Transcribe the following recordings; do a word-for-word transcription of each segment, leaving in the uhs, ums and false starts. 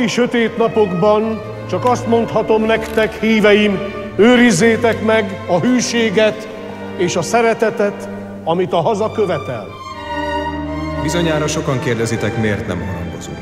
mai sötét napokban csak azt mondhatom nektek, híveim, őrizzétek meg a hűséget és a szeretetet, amit a haza követel. Bizonyára sokan kérdezitek, miért nem harangozunk.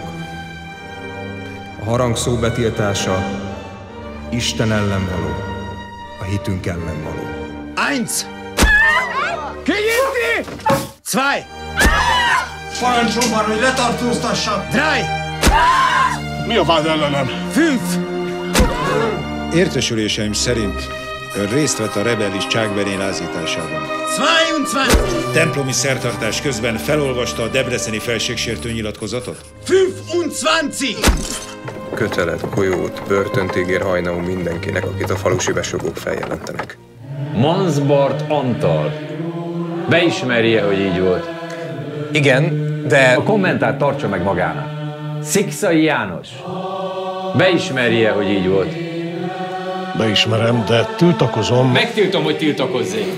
A harangszó betiltása Isten ellen való, a hitünk ellen való. Eins! Kinyitni! Zwei! Parancsolj már, hogy letartóztassak! Drei! Mi a vád ellenem? Fünf! Értesüléseim szerint ön részt vett a rebelis Csákberén lázításában. zweiundzwanzig! Templomi szertartás közben felolvasta a debreceni felségsértő nyilatkozatot? fünfundzwanzig! Kötelet, golyót, börtönt ígér Hajnau mindenkinek, akit a falusi besugók feljelentenek. Mansbart Antal. Beismerje, hogy így volt. Igen, de... A kommentát tartsa meg magának. Szikszai János. Beismerje, hogy így volt. Beismerem, de tiltakozom. Megtiltom, hogy tiltakozzék.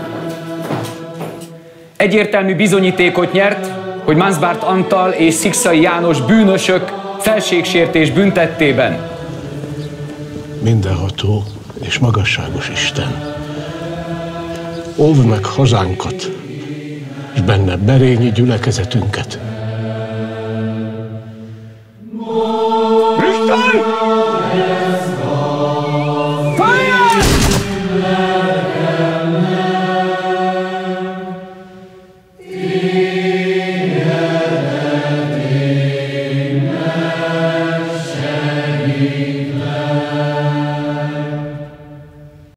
Egyértelmű bizonyítékot nyert, hogy Mansbart Antal és Szikszai János bűnösök felségsértés büntettében. Mindenható és magasságos Isten, óvd meg hazánkat, és benne berényi gyülekezetünket.